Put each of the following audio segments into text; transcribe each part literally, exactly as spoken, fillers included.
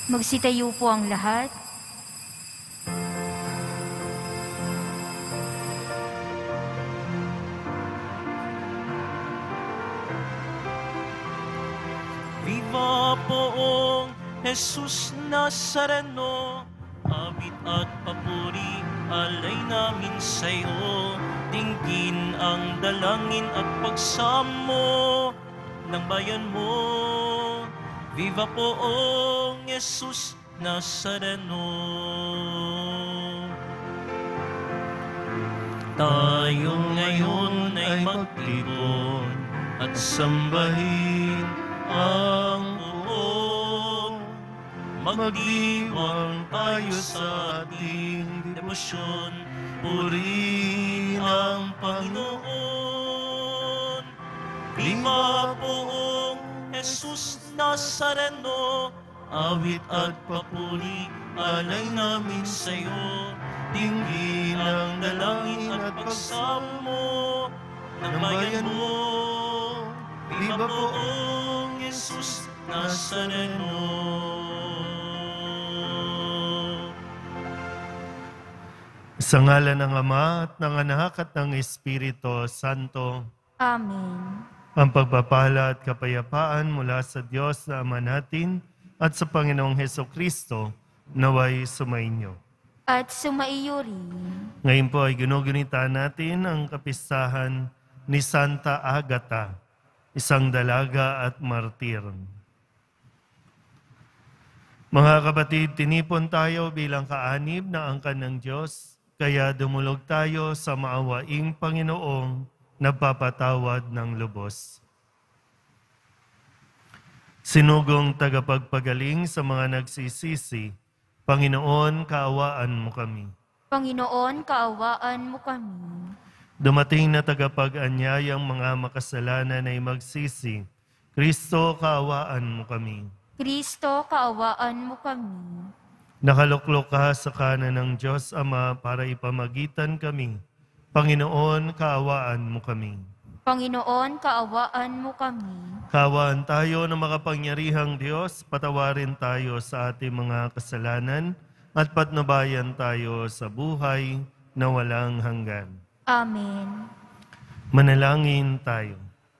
Magsitayo po ang lahat. Viva poong Jesus Nazareno, awit at papuri alay namin sa iyo. Dinggin ang dalangin at pagsamo ng bayan mo. Viva poong Jesus Nazareno. Tayo ngayon ay maglibon at sambahin ang poong. Magdiwang tayo sa ating debosyon, purihin ang Panginoon. Viva poong Jesus Nazareno, awit at papuri alay namin sa iyo. Dinggin ang dalangin at pagsamo ng bayan mo. Viva poong Jesus Nazareno. Sa ngalan ng Ama at ng Anak at ng Espiritu Santo. Amen. Ang pagpapala at kapayapaan mula sa Diyos na Ama natin at sa Panginoong Hesukristo naway sumainyo. At sumaiyo rin. Ngayon po ay ginugunita natin ang kapistahan ni Santa Agata, isang dalaga at martir. Mga kapatid, tinipon tayo bilang kaanib na angkan ng Diyos, kaya dumulog tayo sa maawaing Panginoong nagpapatawad ng lubos. Sinugong tagapagpagaling sa mga nagsisisi, Panginoon, kaawaan mo kami. Panginoon, kaawaan mo kami. Dumating na tagapag-anyayang mga makasalanan ay magsisi, Kristo, kaawaan mo kami. Kristo, kaawaan mo kami. Nakaluklok ka sa kanan ng Diyos Ama para ipamagitan kami. Panginoon, kaawaan mo kami. Panginoon, kaawaan mo kami. Kaawaan tayo ng makapangyarihang Diyos, patawarin tayo sa ating mga kasalanan at patnubayan tayo sa buhay na walang hanggan. Amen. Manalangin tayo.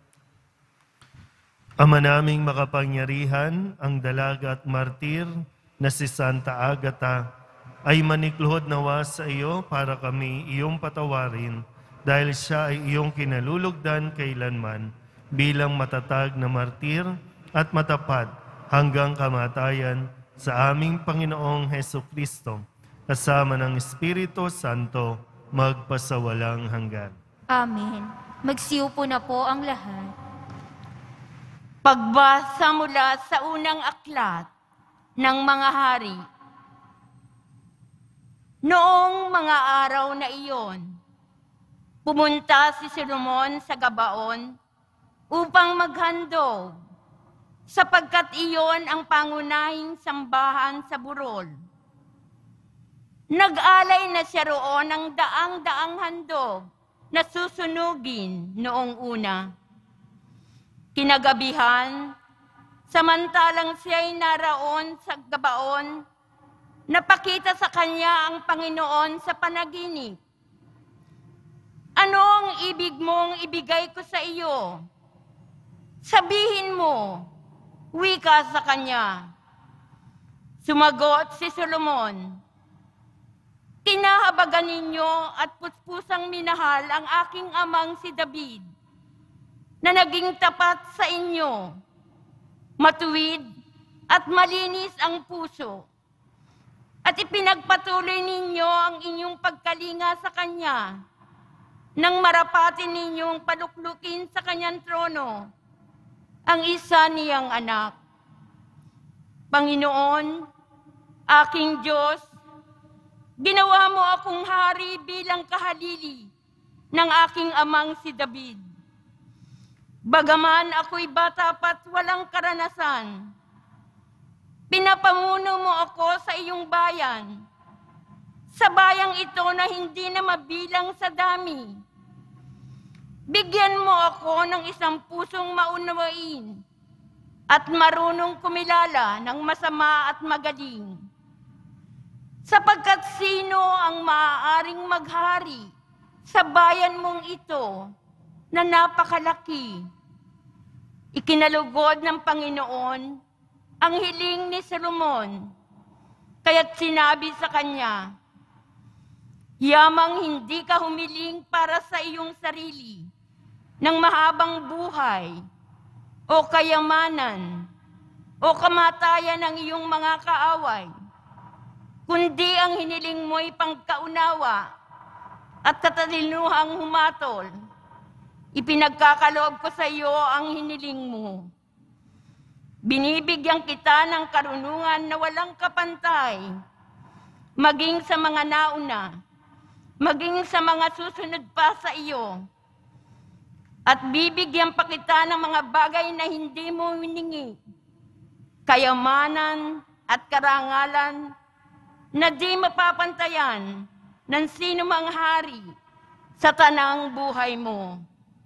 Ama naming makapangyarihan, ang dalaga at martir na si Santa Agata ay manikluhod nawa sa iyo para kami iyong patawarin dahil siya ay iyong kinalulugdan kailanman bilang matatag na martir at matapat hanggang kamatayan sa aming Panginoong Hesukristo kasama ng Espiritu Santo magpasawalang hanggan. Amen. Magsiupo na po ang lahat. Pagbasa mula sa unang aklat ng mga hari. Noong mga araw na iyon, pumunta si Solomon sa Gabaon upang maghandog, sapagkat iyon ang pangunahing sambahan sa burol. Nag-alay na siya roon ng daang-daang handog na susunugin noong una. Kinagabihan, samantalang siya'y naraon sa Gabaon, napakita sa kanya ang Panginoon sa panaginip. Ano ang ibig mong ibigay ko sa iyo? Sabihin mo, wika sa kanya. Sumagot si Solomon, kinahabagan ninyo at puspusang minahal ang aking amang si David, na naging tapat sa inyo, matuwid at malinis ang puso, at ipinagpatuloy ninyo ang inyong pagkalinga sa Kanya, nang marapatin ninyong paluklukin sa Kanyang trono, ang isa niyang anak. Panginoon, aking Diyos, ginawa mo akong hari bilang kahalili ng aking amang si David. Bagaman ako'y bata pa't walang karanasan, pinapamuno mo ako sa iyong bayan, sa bayang ito na hindi na mabilang sa dami. Bigyan mo ako ng isang pusong maunawain at marunong kumilala ng masama at magaling. Sapagkat sino ang maaaring maghari sa bayan mong ito na napakalaki? Ikinalugod ng Panginoon ang hiling ni Solomon, kaya't sinabi sa kanya, yamang hindi ka humiling para sa iyong sarili ng mahabang buhay o kayamanan o kamatayan ng iyong mga kaaway, kundi ang hiniling mo'y pangkaunawa at katalinuhang humatol. Ipinagkakaloob ko sa iyo ang hiniling mo. Binibigyan kita ng karunungan na walang kapantay, maging sa mga nauna, maging sa mga susunod pa sa iyo. At bibigyan pa kita ng mga bagay na hindi mo hiningi, kayamanan at karangalan na di mapapantayan ng sino mang hari sa tanang buhay mo.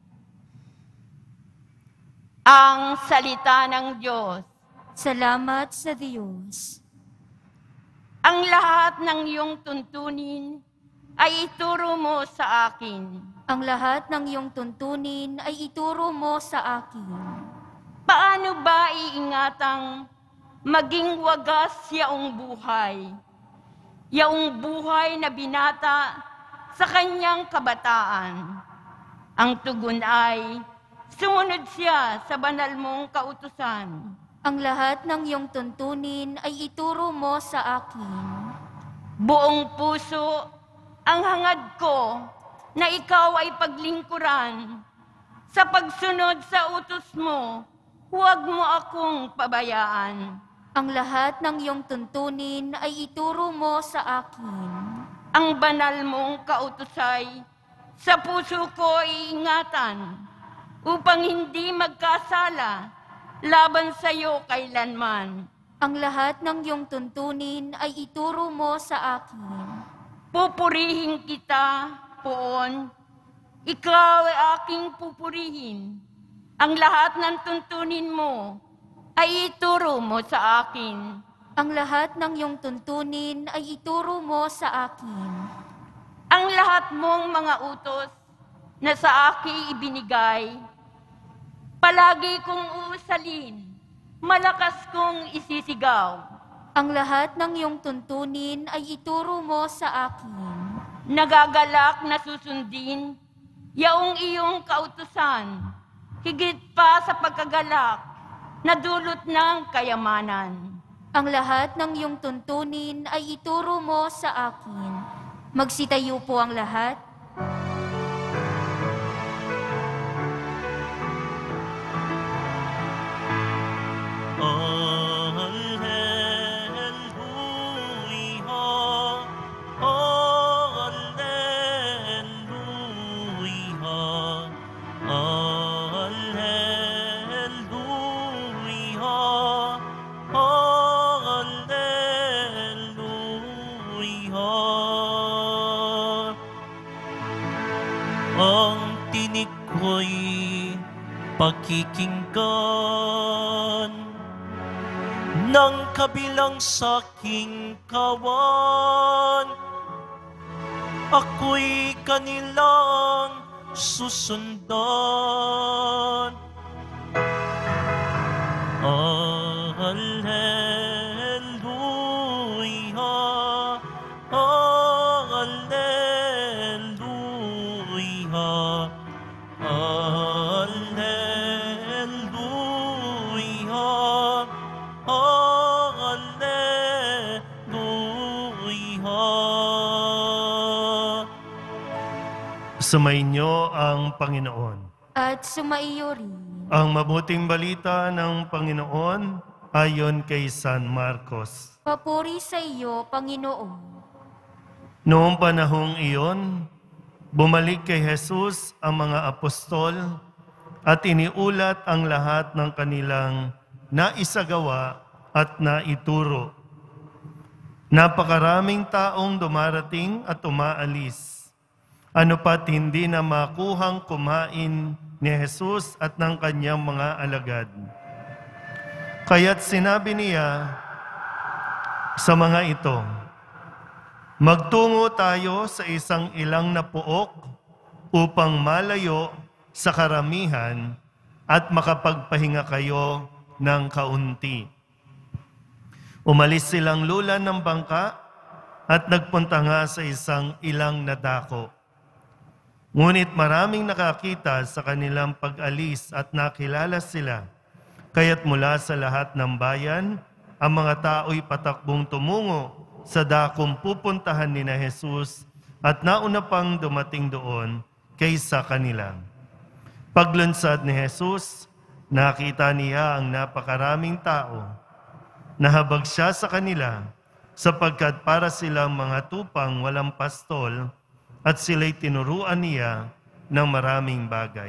Ang salita ng Diyos. Salamat sa Diyos. Ang lahat ng iyong tuntunin ay ituro mo sa akin. Ang lahat ng iyong tuntunin ay ituro mo sa akin. Paano ba iingatang maging wagas yaong buhay? Yaong buhay na binata sa kanyang kabataan. Ang tugon ay, sumunod siya sa banal mong kautusan. Ang lahat ng iyong tuntunin ay ituro mo sa akin. Buong puso ang hangad ko na ikaw ay paglingkuran. Sa pagsunod sa utos mo, huwag mo akong pabayaan. Ang lahat ng iyong tuntunin ay ituro mo sa akin. Ang banal mong kautusay, sa puso ko iingatan, upang hindi magkasala laban sa iyo kailanman. Ang lahat ng iyong tuntunin ay ituro mo sa akin. Pupurihin kita, Poon. Ikaw ay aking pupurihin. Ang lahat ng tuntunin mo ay ituro mo sa akin. Ang lahat ng iyong tuntunin ay ituro mo sa akin. Ang lahat mong mga utos na sa akin ibinigay, palagi kong uusalin, malakas kong isisigaw. Ang lahat ng iyong tuntunin ay ituro mo sa akin. Nagagalak na susundin, yaong iyong kautusan, higit pa sa pagkagalak na dulot ng kayamanan. Ang lahat ng iyong tuntunin ay ituro mo sa akin. Magsitayo po ang lahat. Ang tinig ko'y pakikinggan ng kabilang saking kawan. Ako'y kanilang susundan. Alleluia, Alleluia, Alleluia, Alleluia. Sumainyo ang Panginoon. At sumaiyo rin. Ang mabuting balita ng Panginoon ayon kay San Marcos. Papuri sa iyo, Panginoon. Noong panahong iyon, bumalik kay Jesus ang mga apostol at iniulat ang lahat ng kanilang naisagawa at naituro. Napakaraming taong dumarating at umaalis. Ano pat hindi na makuhang kumain ni Jesus at ng kanyang mga alagad. Kaya't sinabi niya sa mga ito, magtungo tayo sa isang ilang na puok upang malayo sa karamihan at makapagpahinga kayo ng kaunti. Umalis silang lulan ng bangka at nagpunta nga sa isang ilang na dako. Ngunit maraming nakakita sa kanilang pag-alis at nakilala sila. Kaya't mula sa lahat ng bayan, ang mga tao'y patakbong tumungo sa dakong pupuntahan ni na Jesus at nauna pang dumating doon kaysa kanila. Paglunsad ni Jesus, nakita niya ang napakaraming tao. Nahabag siya sa kanila sapagkat para silang mga tupang walang pastol at sila'y tinuruan niya ng maraming bagay.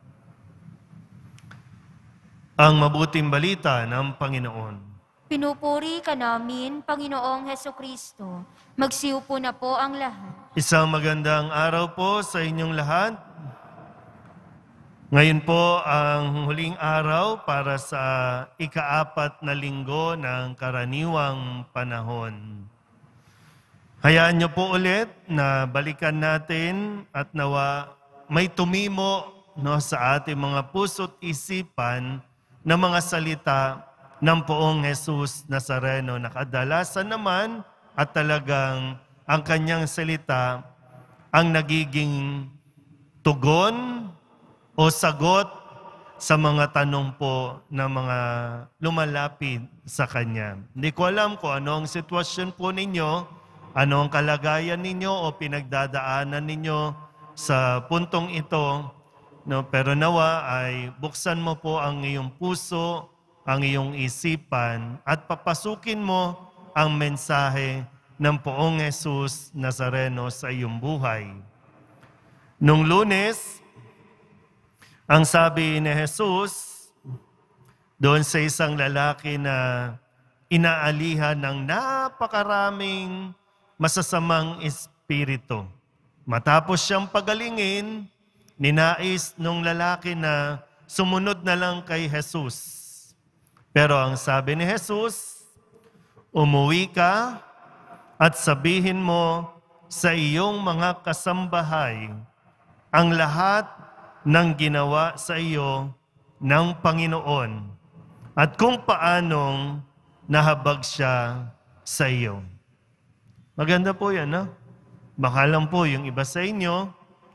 Ang mabuting balita ng Panginoon. Pinupuri ka namin, Panginoong Hesukristo. Magsiupo na po ang lahat. Isang magandang araw po sa inyong lahat. Ngayon po ang huling araw para sa ikaapat na linggo ng karaniwang panahon. Hayaan niyo po ulit na balikan natin at nawa may tumimo no, sa ating mga puso't isipan na mga salita ng Poong Jesus Nazareno na kadalasan naman at talagang ang kanyang salita ang nagiging tugon o sagot sa mga tanong po ng mga lumalapit sa kanya. Hindi ko alam kung ano ang sitwasyon po ninyo, ano ang kalagayan ninyo o pinagdadaanan ninyo sa puntong ito. No, pero nawa ay buksan mo po ang iyong puso, ang iyong isipan at papasukin mo ang mensahe ng Poong Jesus Nazareno sa iyong buhay. Nung Lunes, ang sabi ni Jesus doon sa isang lalaki na inaalihan ng napakaraming masasamang espiritu. Matapos siyang pagalingin, ninais nung lalaki na sumunod na lang kay Jesus. Pero ang sabi ni Jesus, umuwi ka at sabihin mo sa iyong mga kasambahay ang lahat ng ginawa sa iyo ng Panginoon at kung paanong nahabag siya sa iyo. Maganda po yan, no? Baka lang po yung iba sa inyo,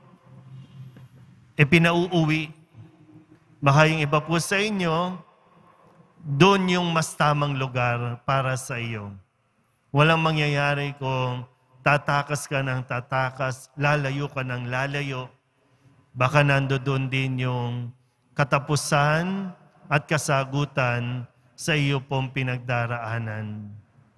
e pinauuwi. Baka yung iba po sa inyo, doon yung mas tamang lugar para sa iyo. Walang mangyayari kung tatakas ka ng tatakas, lalayo ka ng lalayo. Baka nandoon din yung katapusan at kasagutan sa iyo pong pinagdaraanan.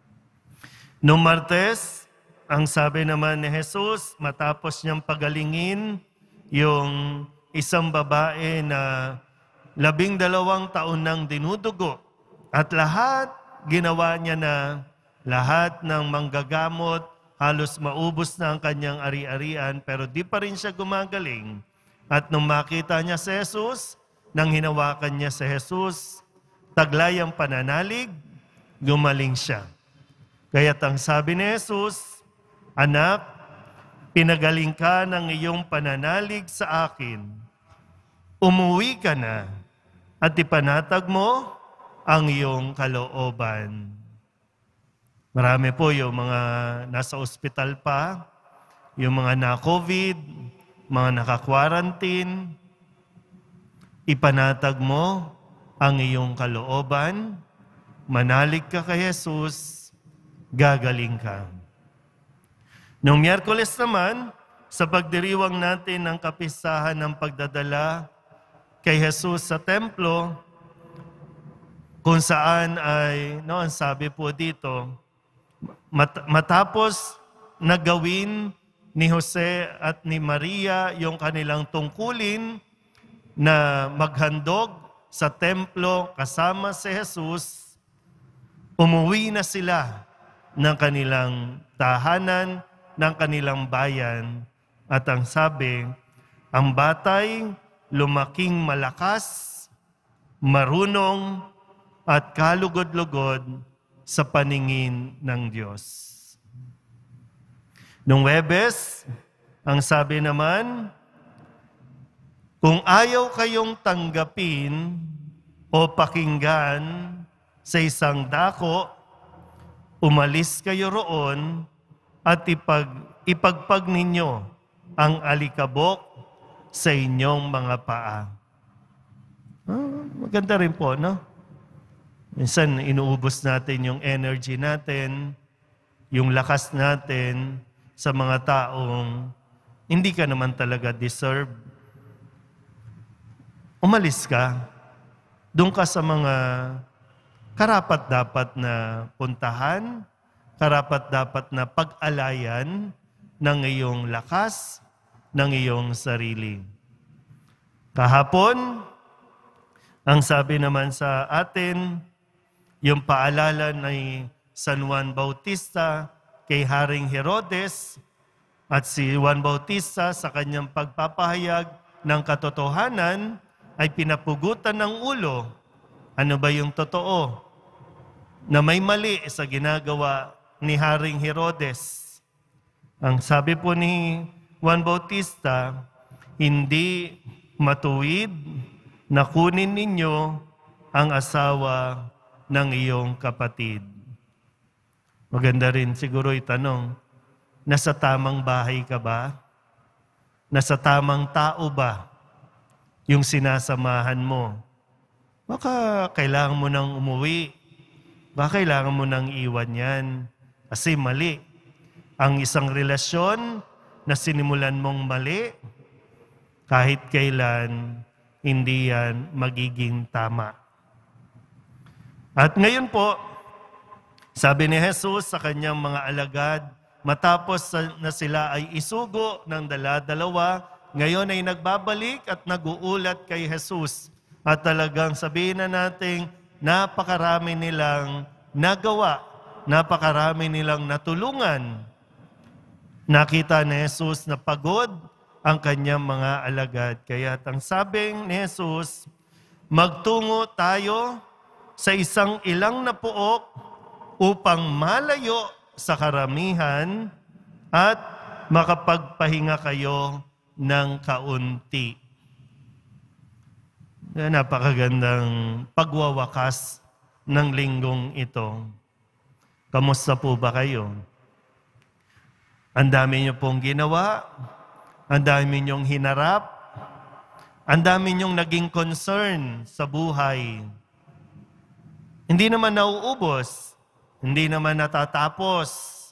Noong Martes, ang sabi naman ni Jesus, matapos niyang pagalingin yung isang babae na labing dalawang taon nang dinudugo at lahat ginawa niya na lahat ng manggagamot, halos maubos na ang kanyang ari-arian pero di pa rin siya gumagaling. At nung makita niya si Jesus, nang hinawakan niya si Jesus, taglay ang pananalig, gumaling siya. Kaya't ang sabi ni Jesus, anak, pinagaling ka ng iyong pananalig sa akin. Umuwi ka na at ipanatag mo ang iyong kalooban. Marami po yung mga nasa ospital pa, yung mga na-COVID, mga naka-quarantine. Ipanatag mo ang iyong kalooban, manalig ka kay Jesus, gagaling ka. Noong Miyerkules naman, sa pagdiriwang natin ng kapistahan ng pagdadala kay Jesus sa templo, kung saan ay, no, ang sabi po dito, mat- matapos na gawin ni Jose at ni Maria yung kanilang tungkulin na maghandog sa templo kasama si Jesus, umuwi na sila ng kanilang tahanan, ng kanilang bayan. At ang sabi, ang batay lumaking malakas, marunong, at kalugod-lugod sa paningin ng Diyos. Nung Huwebes, ang sabi naman, kung ayaw kayong tanggapin o pakinggan sa isang dako, umalis kayo roon at ipag, ipagpag ninyo ang alikabok sa inyong mga paa. Ah, maganda rin po, no? Minsan, inuubos natin yung energy natin, yung lakas natin sa mga taong hindi ka naman talaga deserve. Umalis ka. Doon ka sa mga karapat-dapat na puntahan, karapat-dapat na pag-alayan ng iyong lakas, ng iyong sarili. Kahapon, ang sabi naman sa atin, yung paalala ni San Juan Bautista kay Haring Herodes at si Juan Bautista sa kanyang pagpapahayag ng katotohanan ay pinapugutan ng ulo. Ano ba yung totoo? Na may mali sa ginagawa ni Haring Herodes. Ang sabi po ni Juan Bautista, hindi matuwid na kunin ninyo ang asawa ng iyong kapatid. Maganda rin siguro itanong, nasa tamang bahay ka ba? Nasa tamang tao ba yung sinasamahan mo? Baka kailangan mo nang umuwi. Baka kailangan mo nang iwan yan. Kasi mali. Ang isang relasyon na sinimulan mong mali, kahit kailan, hindi yan magiging tama. At ngayon po, sabi ni Jesus sa kanyang mga alagad, matapos na sila ay isugo ng dala-dalawa, ngayon ay nagbabalik at nag-uulat kay Jesus. At talagang sabihin na natin, napakarami nilang nagawa, napakarami nilang natulungan. Nakita ni Jesus na pagod ang kanyang mga alagad. Kaya ang sabing ni Jesus, magtungo tayo sa isang ilang na puok upang malayo sa karamihan at makapagpahinga kayo ng kaunti. Napakagandang pagwawakas ng linggong ito. Kamusta po ba kayo? Ang dami niyo pong ginawa, ang dami niyong hinarap, ang dami niyong naging concern sa buhay. Hindi naman nauubos, hindi naman natatapos.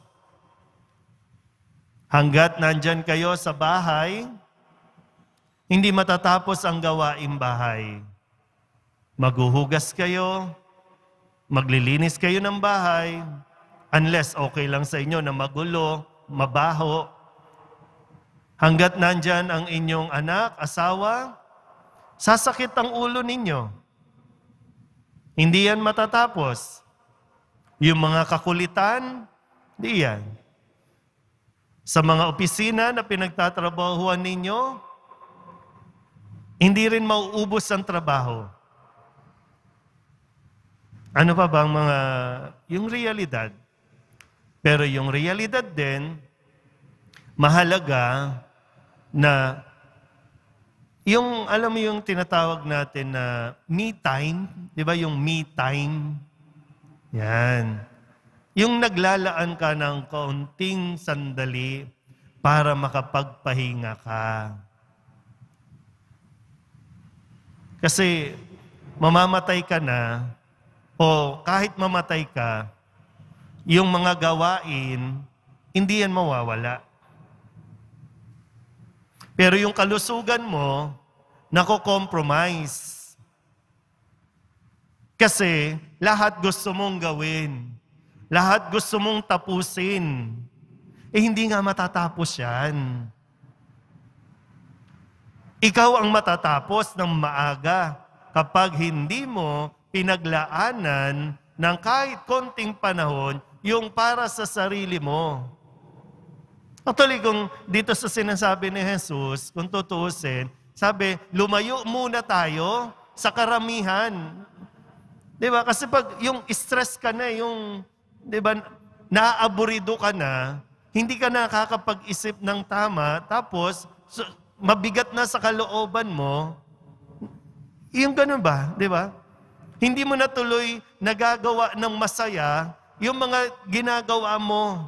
Hanggat nandyan kayo sa bahay, hindi matatapos ang gawaing bahay. Maghuhugas kayo, maglilinis kayo ng bahay, unless okay lang sa inyo na magulo, mabaho. Hanggat nandyan ang inyong anak, asawa, sasakit ang ulo ninyo. Hindi yan matatapos. Yung mga kakulitan, di yan. Sa mga opisina na pinagtatrabahuan ninyo, hindi rin mauubos ang trabaho. Ano pa bang mga, yung realidad? Pero yung realidad din, mahalaga na yung, alam mo yung tinatawag natin na me time, di ba yung me time? Yan. Yung naglalaan ka ng kaunting sandali para makapagpahinga ka. Kasi mamamatay ka na, o kahit mamatay ka, yung mga gawain, hindi yan mawawala. Pero yung kalusugan mo, nako-compromise. Kasi lahat gusto mong gawin. Lahat gusto mong tapusin. Eh hindi nga matatapos yan. Ikaw ang matatapos ng maaga kapag hindi mo pinaglaanan ng kahit konting panahon yung para sa sarili mo. Actually, kung dito sa sinasabi ni Jesus, kung tutuusin, sabi, lumayo muna tayo sa karamihan. Di ba? Kasi pag yung stress ka na, yung, di ba, naaaburido ka na, hindi ka nakakapag-isip ng tama, tapos so, mabigat na sa kalooban mo, yung ganun ba? Di ba? Hindi mo na tuloy nagagawa ng masaya yung mga ginagawa mo.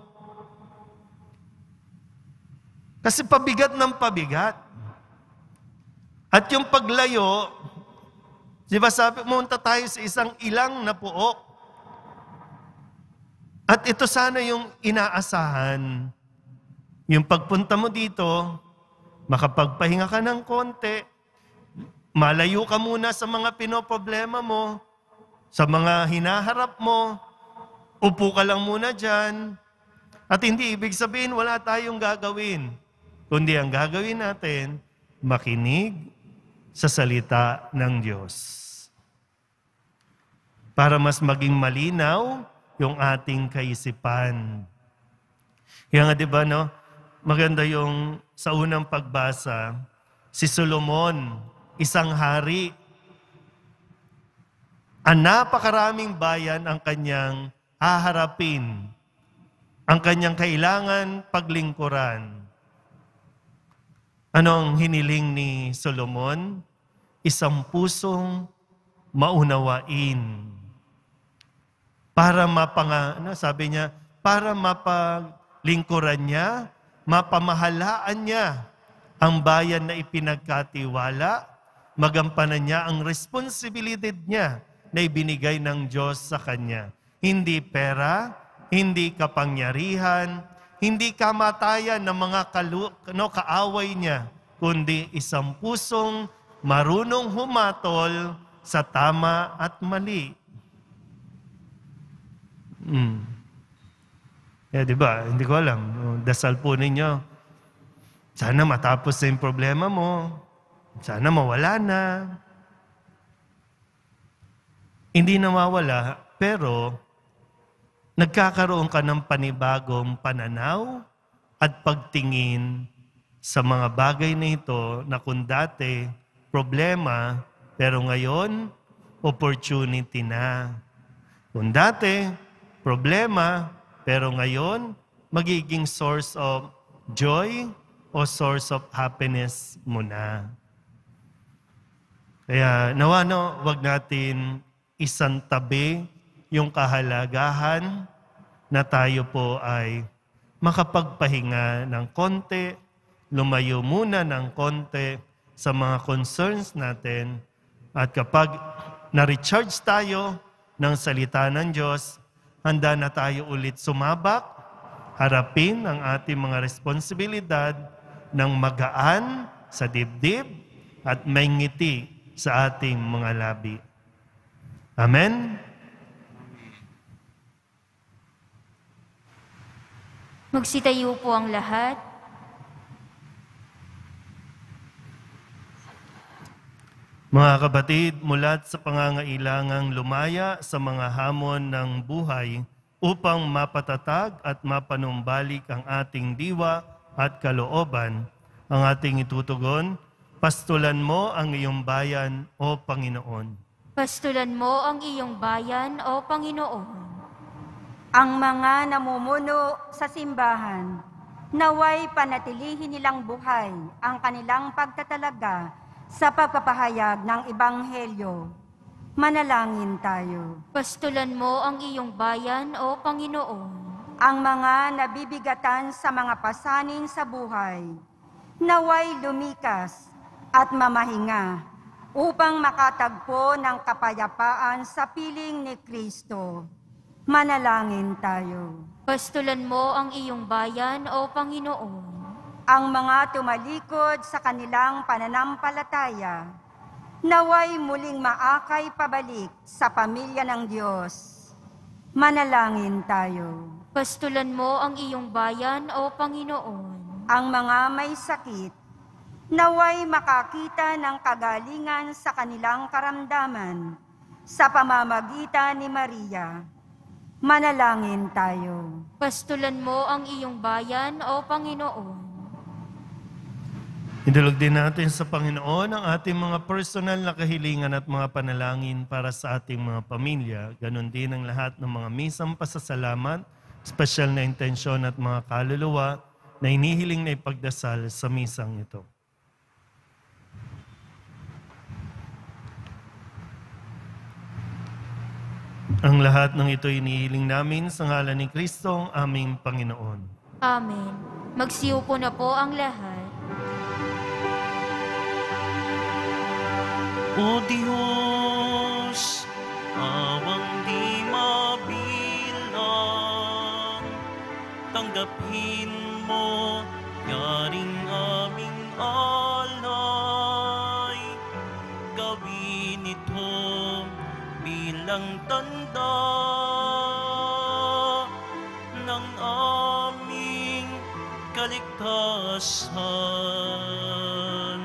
Kasi pabigat ng pabigat. At yung paglayo, di ba sabi, pumunta tayo sa isang ilang na puok. At ito sana yung inaasahan. Yung pagpunta mo dito, makapagpahinga ka ng konti, malayo ka muna sa mga pinoproblema mo, sa mga hinaharap mo, upo ka lang muna dyan. At hindi ibig sabihin wala tayong gagawin. Kundi ang gagawin natin, makinig sa salita ng Diyos. Para mas maging malinaw yung ating kaisipan. Kaya nga, di ba, no? Maganda yung sa unang pagbasa, si Solomon, isang hari. Ang napakaraming bayan ang kanyang haharapin. Ang kanyang kailangan paglingkuran. Anong hiniling ni Solomon? Isang pusong maunawain. Para mapanga, ano, sabi niya, para mapaglingkuran niya, mapamahalaan niya ang bayan na ipinagkatiwala, magampanan niya ang responsibilidad niya na ibinigay ng Diyos sa kanya. Hindi pera, hindi kapangyarihan, hindi kamatayan ng mga kalu, no, kaaway niya, kundi isang pusong marunong humatol sa tama at mali. Hmm. Eh, di ba? Hindi ko alam. Dasal po ninyo. Sana matapos na yung problema mo. Sana mawala na. Hindi nawawala, pero nagkakaroon ka ng panibagong pananaw at pagtingin sa mga bagay na ito na kung dati problema, pero ngayon opportunity na. Kung dati problema, pero ngayon magiging source of joy o source of happiness mo na. Kaya nawa no, wag natin isantabi yung kahalagahan na tayo po ay makapagpahinga ng konti, lumayo muna ng konti sa mga concerns natin, at kapag na-recharge tayo ng salita ng Diyos, handa na tayo ulit sumabak, harapin ang ating mga responsibilidad ng magaan sa dibdib at may ngiti sa ating mga labi. Amen? Magsitayo po ang lahat. Mga kapatid, mulat sa pangangailangang lumaya sa mga hamon ng buhay upang mapatatag at mapanumbalik ang ating diwa at kalooban, ang ating itutugon, pastulan mo ang iyong bayan, O Panginoon. Pastulan mo ang iyong bayan, O Panginoon. Ang mga namumuno sa simbahan, naway panatilihin nilang buhay ang kanilang pagtatalaga sa pagpapahayag ng Ebanghelyo. Manalangin tayo. Pastulan mo ang iyong bayan, O Panginoon. Ang mga nabibigatan sa mga pasanin sa buhay, naway lumikas at mamahinga upang makatagpo ng kapayapaan sa piling ni Kristo. Manalangin tayo. Pastulan mo ang iyong bayan, O Panginoon. Ang mga tumalikod sa kanilang pananampalataya, naway muling maakay pabalik sa pamilya ng Diyos. Manalangin tayo. Pastulan mo ang iyong bayan, O Panginoon. Ang mga may sakit, naway makakita ng kagalingan sa kanilang karamdaman sa pamamagitan ni Maria. Manalangin tayo. Pastulan mo ang iyong bayan, O Panginoon. Idulog din natin sa Panginoon ang ating mga personal na kahilingan at mga panalangin para sa ating mga pamilya. Ganon din ang lahat ng mga misang pasasalamat, espesyal na intensyon at mga kaluluwa na inihiling na ipagdasal sa misang ito. Ang lahat ng ito inihiling namin sa ngalan ni Kristo, ang aming Panginoon. Amen. Magsiupo na po ang lahat. O Diyos, awang di mabilang, tanggapin mo yaring aming alay, gawin ito bilang tanda ng aming kaligtasan.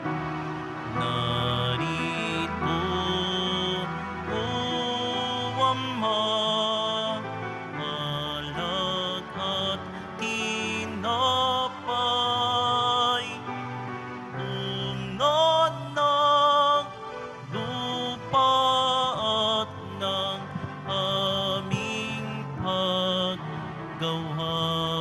Narito, O Ama, alak at tinapay, unan ng lupa at ng aming paggawa.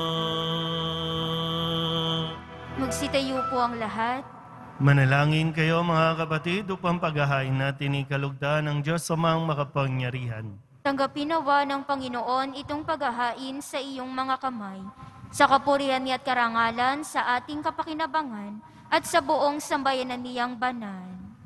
Magsitayo po ang lahat. Manalangin kayo mga kapatid upang paghahain natin ni kalugdan ng Diyos Amang makapangyarihan. Tanggapin nawa ng Panginoon itong paghahain sa iyong mga kamay, sa kapurihan niya at karangalan sa ating kapakinabangan at sa buong sambayanan niyang banal.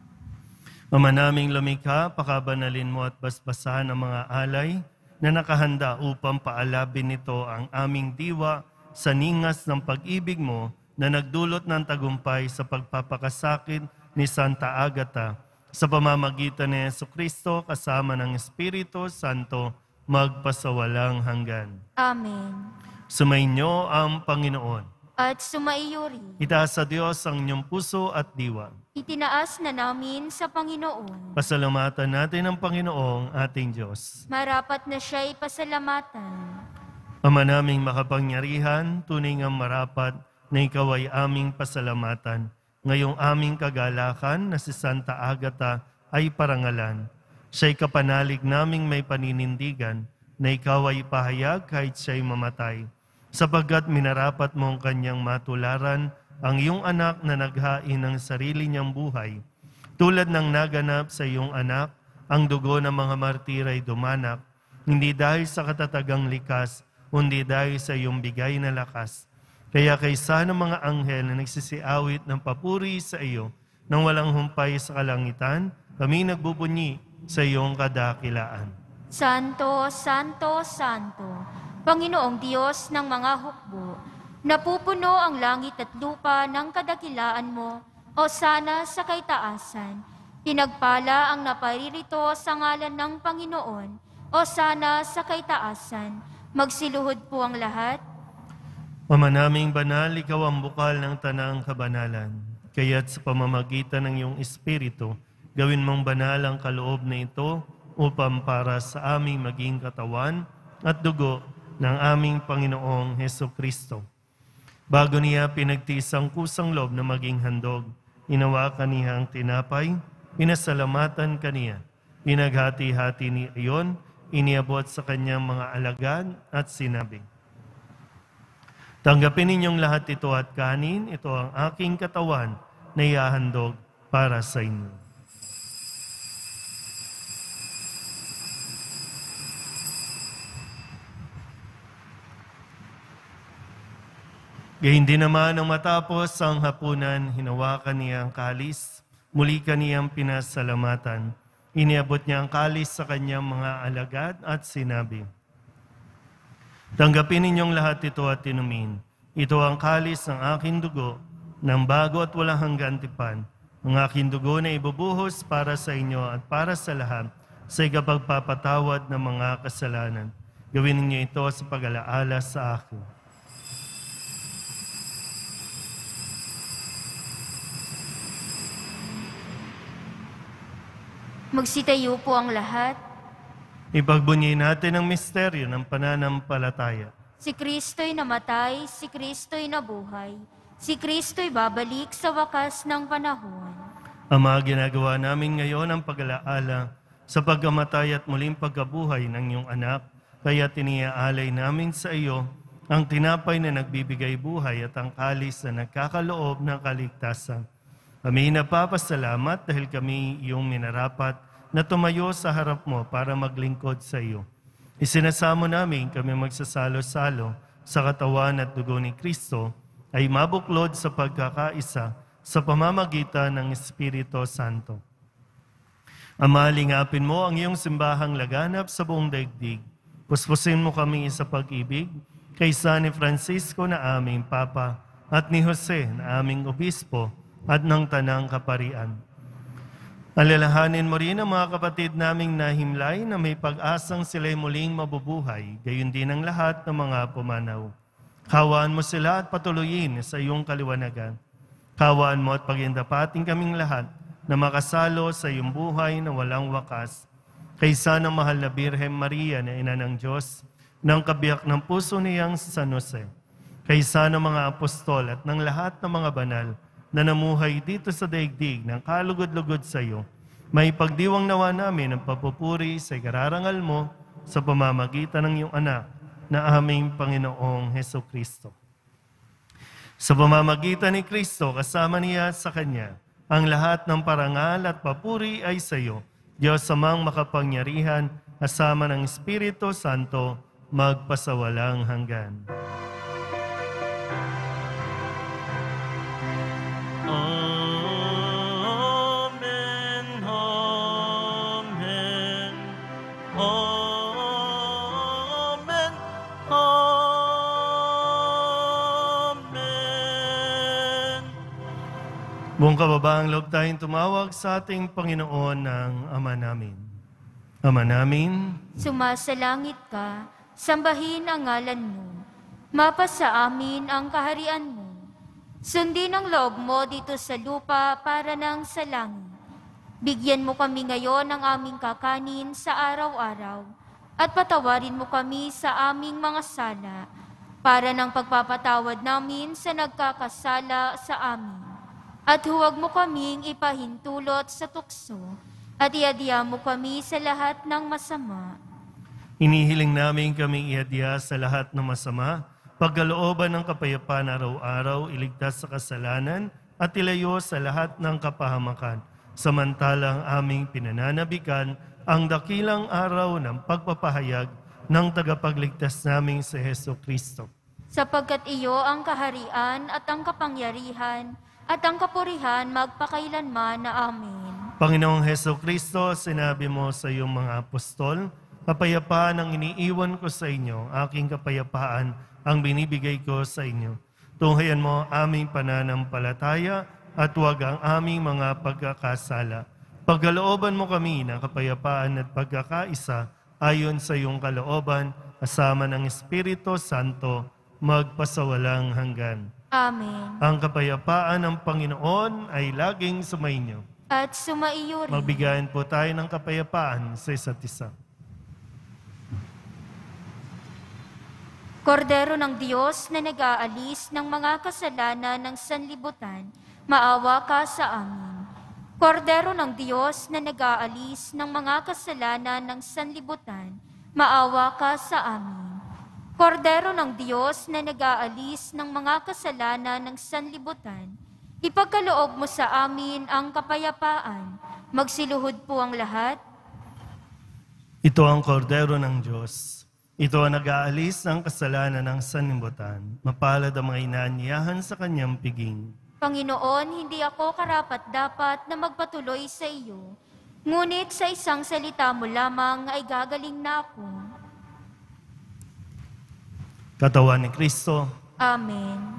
Ama naming lumikha, pakabanalin mo at basbasahan ang mga alay na nakahanda upang paalabin nito ang aming diwa sa ningas ng pag-ibig mo na nagdulot ng tagumpay sa pagpapakasakit ni Santa Agata sa pamamagitan ni Jesucristo kasama ng Espiritu Santo magpasawalang hanggan. Amen. Sumainyo ang Panginoon. At sumaiyo rin. Itaas sa Diyos ang inyong puso at diwa. Itinaas na namin sa Panginoon. Pasalamatan natin ang Panginoong ating Diyos. Marapat na siya'y pasalamatan. Ama naming makapangyarihan, tunay ngang marapat na ikaw ay aming pasalamatan. Ngayong aming kagalakan na si Santa Agata ay parangalan. Siya'y kapanalig naming may paninindigan na ikaw ay pahayag kahit siya'y mamatay. Sapagkat minarapat mong kanyang matularan ang iyong anak na naghain ng sarili niyang buhay. Tulad ng naganap sa iyong anak, ang dugo ng mga martir ay dumanak, hindi dahil sa katatagang likas, kundi dahil sa iyong bigay na lakas. Kaya kaysa ng mga anghel na nagsisiawit ng papuri sa iyo, nang walang humpay sa kalangitan, kami nagbubunyi sa iyong kadakilaan. Santo, Santo, Santo, Panginoong Diyos ng mga hukbo, napupuno ang langit at lupa ng kadakilaan mo, o sana sa kaitaasan. Pinagpala ang naparirito sa ngalan ng Panginoon, o sana sa kaitaasan. Magsiluhod po ang lahat. Ama naming banal, ikaw ang bukal ng tanang kabanalan. Kaya't sa pamamagitan ng iyong Espiritu, gawin mong banal ang kaloob na ito upang para sa aming maging katawan at dugo ng aming Panginoong Hesukristo. Bago niya pinagtiis ang kusang loob na maging handog, inawakan niya ang tinapay, pinasalamatan kaniya, pinaghati-hati niya iyon, iniabot sa kanyang mga alagad at sinabi, tanggapin ninyong lahat ito at kanin, ito ang aking katawan na iahandog para sa inyo. Gayun din naman nang matapos ang hapunan, hinawakan niya ang kalis, muli kaniyang pinasalamatan. Iniabot niya ang kalis sa kanyang mga alagad at sinabi, tanggapin ninyong lahat ito at inumin. Ito ang kalis ng aking dugo, ng bago at walang hanggang tipan. Ang aking dugo na ibubuhos para sa inyo at para sa lahat sa ikapagpapatawad ng mga kasalanan. Gawin ninyo ito sa pag-alaala sa akin. Magsitayo po ang lahat. Ipagbunyi natin ang misteryo ng pananampalataya. Si Kristo'y namatay, si Kristo'y nabuhay. si Kristo'y babalik sa wakas ng panahon. Ama, ginagawa namin ngayon ang pag-alaala sa pagkamatay at muling pagkabuhay ng iyong anak, kaya tiniaalay namin sa iyo ang tinapay na nagbibigay buhay at ang kalis na nagkakaloob ng kaligtasan. Kami napapasalamat dahil kami iyong minarapat na tumayo sa harap mo para maglingkod sa iyo. Isinasamo namin kami magsasalo-salo sa katawan at dugo ni Kristo ay mabuklod sa pagkakaisa sa pamamagitan ng Espiritu Santo. Ama, lingapin mo ang iyong simbahang laganap sa buong daigdig. Puspusin mo kami sa pag-ibig kaysa ni Francisco na aming Papa at ni Jose na aming Obispo at ng Tanang Kaparian. Alalahanin mo rin ang mga kapatid naming nahimlay na may pag-asang sila'y muling mabubuhay, gayon din ang lahat ng mga pumanaw. Kawaan mo sila at patuloyin sa iyong kaliwanagan. Kawaan mo at pagindapating kaming lahat na makasalo sa iyong buhay na walang wakas. Kaysa ng mahal na Birhen Maria na Ina ng Diyos, ng kabiyak ng puso niyang si San Jose. Kaysa ng mga apostol at ng lahat ng mga banal na namuhay dito sa daigdig ng kalugod-lugod sa iyo, may pagdiwang nawa namin ang papupuri sa ikararangal mo sa pamamagitan ng iyong anak na aming Panginoong Heso Kristo. Sa pamamagitan ni Kristo, kasama niya sa Kanya, ang lahat ng parangal at papuri ay sa iyo, Diyos amang makapangyarihan, kasama ng Espiritu Santo, magpasawalang hanggan. Amen, amen, amen, amen. Buong kababaang loob tayong tumawag sa ating Panginoon ng Ama namin. Ama namin, Sumasalangit ka, sambahin ang ngalan mo. Mapasa amin ang kaharian mo. Sundin ang loob mo dito sa lupa para nang sa langit. Bigyan mo kami ngayon ng aming kakanin sa araw-araw at patawarin mo kami sa aming mga sala para ng pagpapatawad namin sa nagkakasala sa amin. At huwag mo kaming ipahintulot sa tukso at iadya mo kami sa lahat ng masama. inihiling namin kaming ihadya sa lahat ng masama, pagkalooban ng kapayapaan araw-araw, iligtas sa kasalanan at ilayo sa lahat ng kapahamakan. Samantalang aming pinananabikan ang dakilang araw ng pagpapahayag ng tagapagligtas naming si Heso Kristo. Sapagkat iyo ang kaharian at ang kapangyarihan at ang kapurihan magpakailanman na amin. Panginoong Heso Kristo, sinabi mo sa iyong mga apostol, kapayapaan ang iniiwan ko sa inyo, aking kapayapaan ang binibigay ko sa inyo. Tunghayan mo aming pananampalataya at huwag ang aming mga pagkakasala. Pagkalooban mo kami ng kapayapaan at pagkakaisa ayon sa iyong kalooban, kasama ng Espiritu Santo, magpasawalang hanggan. Amen. Ang kapayapaan ng Panginoon ay laging sumainyo. At sumaiyo rin. Magbigayan po tayo ng kapayapaan sa isa't isa. Kordero ng Diyos na nag-aalis ng mga kasalanan ng sanlibutan, maawa ka sa amin. Kordero ng Diyos na nag-aalis ng mga kasalanan ng sanlibutan, maawa ka sa amin. Kordero ng Diyos na nag-aalis ng mga kasalanan ng sanlibutan, ipagkaloob mo sa amin ang kapayapaan. Magsiluhod po ang lahat. Ito ang kordero ng Diyos. Ito ang nag-aalis ng kasalanan ng sanlibutan. Mapalad ang mga inaanyayahan sa kanyang piging. Panginoon, hindi ako karapat-dapat na magpatuloy sa iyo. Ngunit sa isang salita mo lamang ay gagaling na ako. Katawan ni Kristo. Amen.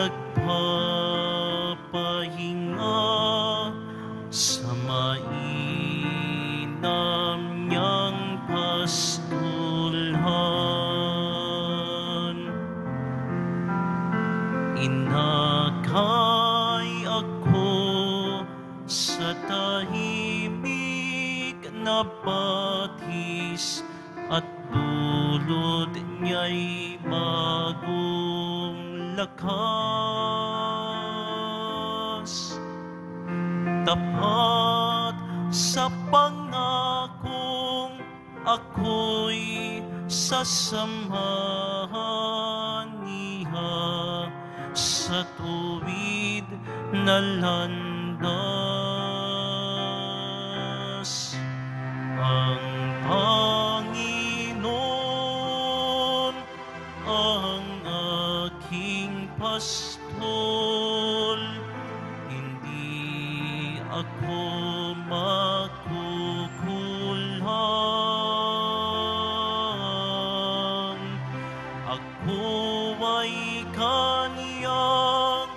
pinagpapahinga sa mainam niyang pastulhan. Inakay ako sa tahimik na batis at dulot niya'y bagong lakas. Tapat sa pangakong ako'y sasamahan niya sa tuwid na landas. Ang Panginoon ang aking pastol, hindi ako makukulang. Ako ay kaniyang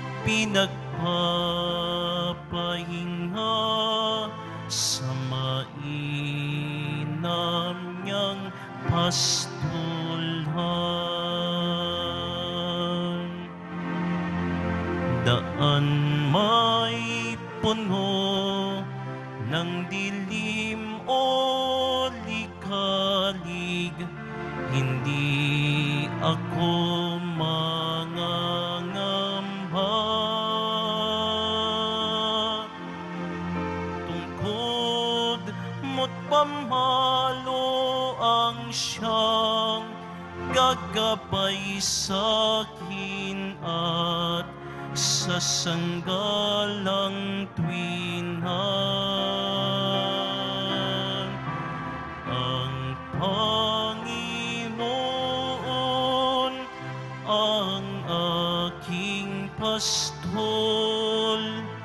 pinagpapahinga sa mainam niyang pastulhan. Daan may puno ng dilim o likalig, hindi ako mangangamba. Tungkod mo't pamalo ang siyang gagabay sa'kin at sa sanggalang tuwinan. Ang Panginoon ang aking pastol,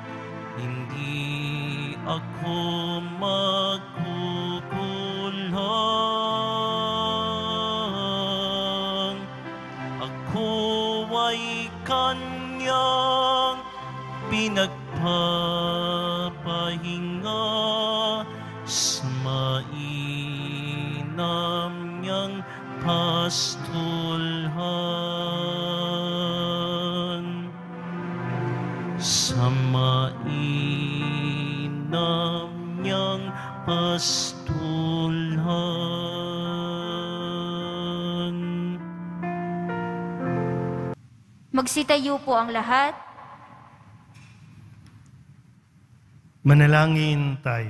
hindi ako magkukulang. Ako ay kanyang pinagpapahinga sa mainam niyang pastulhan. Sa mainam niyang pastulhan. Magsitayo po ang lahat. Manalangin tayo.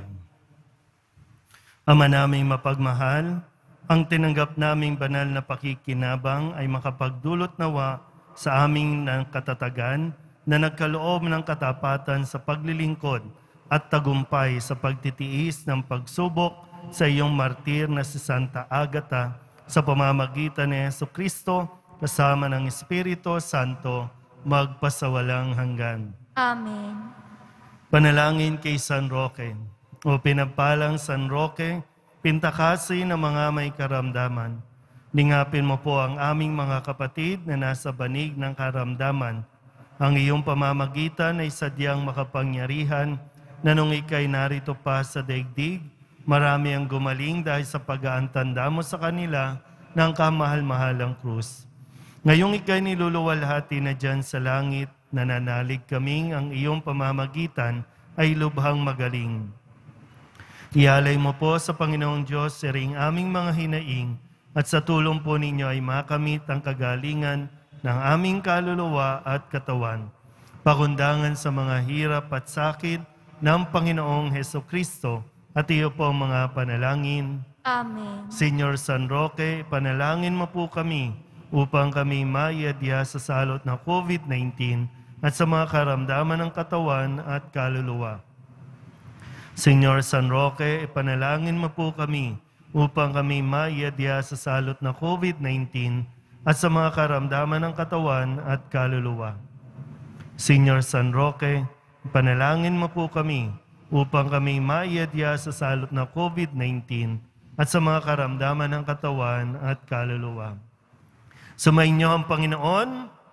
Ama naming mapagmahal, ang tinanggap naming banal na pakikinabang ay makapagdulot nawa sa aming ng katatagan na nagkaloob ng katapatan sa paglilingkod at tagumpay sa pagtitiis ng pagsubok sa iyong martir na si Santa Agata sa pamamagitan ni Jesucristo kasama ng Espiritu Santo magpasawalang hanggan. Amen. Panalangin kay San Roque. O pinagpalang San Roque, pintakasi ng mga may karamdaman. Lingapin mo po ang aming mga kapatid na nasa banig ng karamdaman. Ang iyong pamamagitan ay sadyang makapangyarihan na nung ika'y narito pa sa daigdig, marami ang gumaling dahil sa pag-aantanda mo sa kanila ng kamahal-mahalang krus. Ngayong ika'y niluluwalhati na dyan sa langit, nananalig kaming ang iyong pamamagitan ay lubhang magaling. Ialay mo po sa Panginoong Diyos sa ring aming mga hinaing at sa tulong po ninyo ay makamit ang kagalingan ng aming kaluluwa at katawan. Pakundangan sa mga hirap at sakit ng Panginoong Hesukristo at iyo po ang mga panalangin. Amen. Señor San Roque, panalangin mo po kami upang kami maiadya sa salot ng COVID nineteen at sa mga karamdaman ng katawan at kaluluwa. Señor San Roque, ipanalangin mo po kami upang kami maiadya sa salot ng COVID nineteen at sa mga karamdaman ng katawan at kaluluwa. Señor San Roque, ipanalangin mo po kami upang kami maiadya sa salot ng COVID nineteen at sa mga karamdaman ng katawan at kaluluwa. Sumainyo ang Panginoon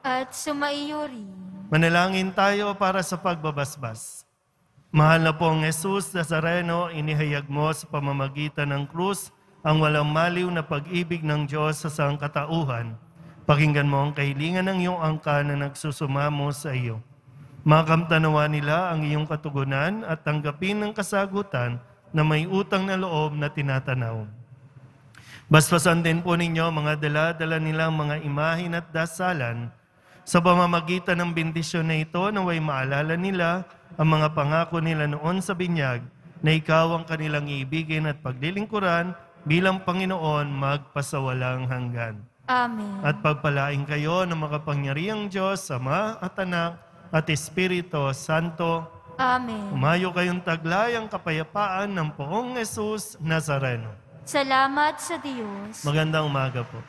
at sumaiyo rin. Manalangin tayo para sa pagbabasbas. Mahal na pong Jesus Nazareno, inihayag mo sa pamamagitan ng krus ang walang maliw na pag-ibig ng Diyos sa sangkatauhan. Pakinggan mo ang kahilingan ng iyong angka na nagsusumamo sa iyo. Makamtanawa nila ang iyong katugunan at tanggapin ng kasagutan na may utang na loob na tinatanaw. Basbasan din po ninyo mga dala-dala nilang mga imahin at dasalan. Sa pamamagitan ng bendisyon na ito, naway maalala nila ang mga pangako nila noon sa binyag na ikaw ang kanilang iibigin at paglilingkuran bilang Panginoon magpasawalang hanggan. Amen. At pagpalain kayo ng makapangyarihang Diyos, Ama at Anak at Espiritu Santo. Amen. Umayo kayong taglayang kapayapaan ng Poong Jesus Nazareno. Salamat sa Diyos. Magandang umaga po.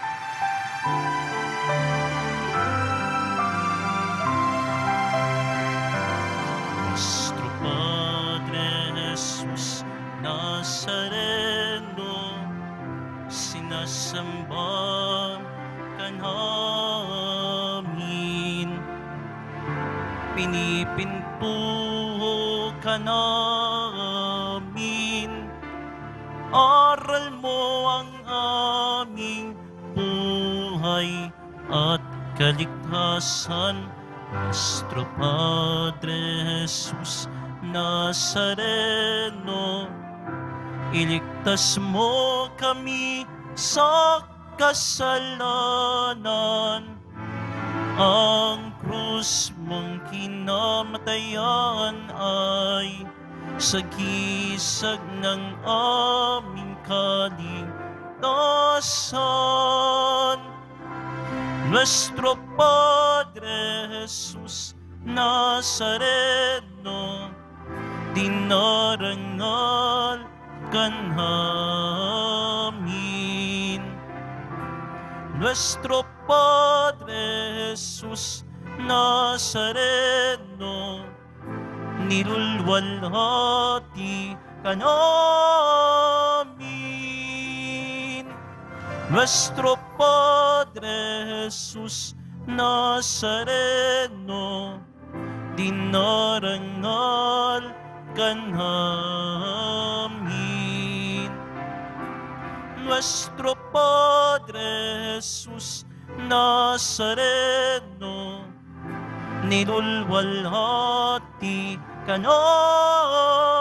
Nuestro Padre Jesus Nazareno, sinasamba ka namin, pinipinpo ka namin, aral mo ang aming buhay at kaligtasan. Nuestro Padre Jesus Nazareno, iligtas mo kami sa kasalanan. Ang krus mong kinamatayan ay sagisag ng aming kaligtasan. Nuestro Padre Jesus Nazareno, dinarangal ka namin. Nuestro Padre Jesus Nazareno, nilulwalhati ka namin. Nuestro Padre Jesus Nazareno, dinarangal ka namin. Nuestro Padre Jesus Nazareno, nilulwalhati ka namin.